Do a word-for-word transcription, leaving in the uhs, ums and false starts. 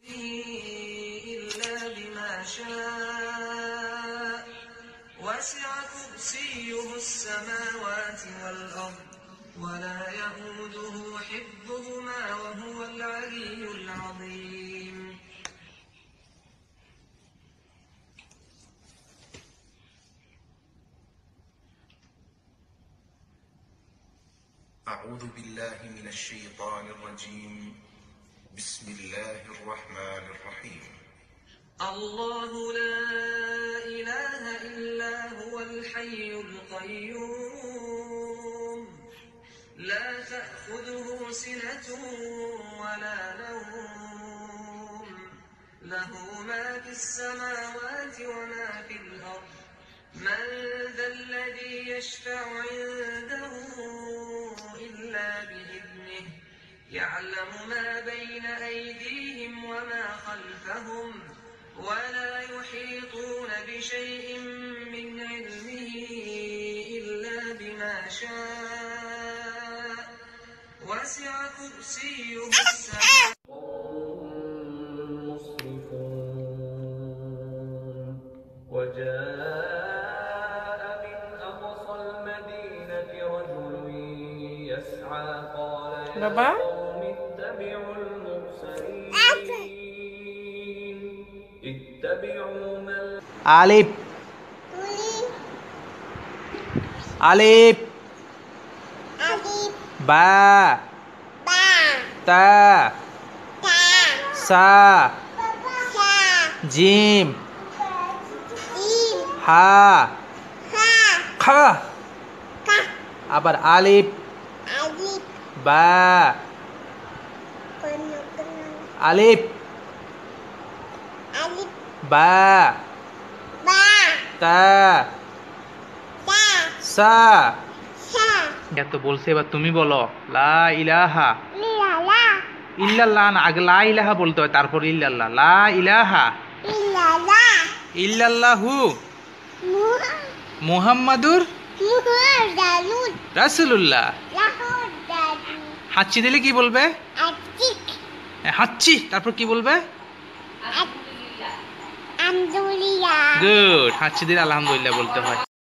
إلا بما شاء وسع كرسيه السماوات والأرض ولا يئوده حفظهما وهو العلي العظيم أعوذ بالله من الشيطان الرجيم بسم الله الرحمن الرحيم الله لا إله إلا هو الحي القيوم لا تأخذه سنة ولا نوم له ما في السماوات وما في الأرض من ذا الذي يشفع عنده إلا بإذنه يعلم ما بين أيديهم وما خلفهم ولا يحيطون بشيء من علمه إلا بما شاء وسع كرسيه السماوات وجاء من أقصى المدينة رجل يسعى قال يا قوم اتبعوا المرسلين اتبعوا من ألف ألف با تا سا جيم হা খা আবার আলিফ বা আলিফ বা তা সা এত বলছে এবার তুমি বলো লা ইলাহা ইল্লাল্লাহ না আগে লা ইলাহা বলতে হয় তারপর ইল্লাল্লাহ লা ইলাহা ইল্লাল্লাহু মুহাম্মাদুর রাসূলুল্লাহ হাঁচি দিলে কি বলবে হাঁচি তারপর কি বলবে গুড হাঁচি দিলে আলহামদুলিল্লাহ বলতে হয়।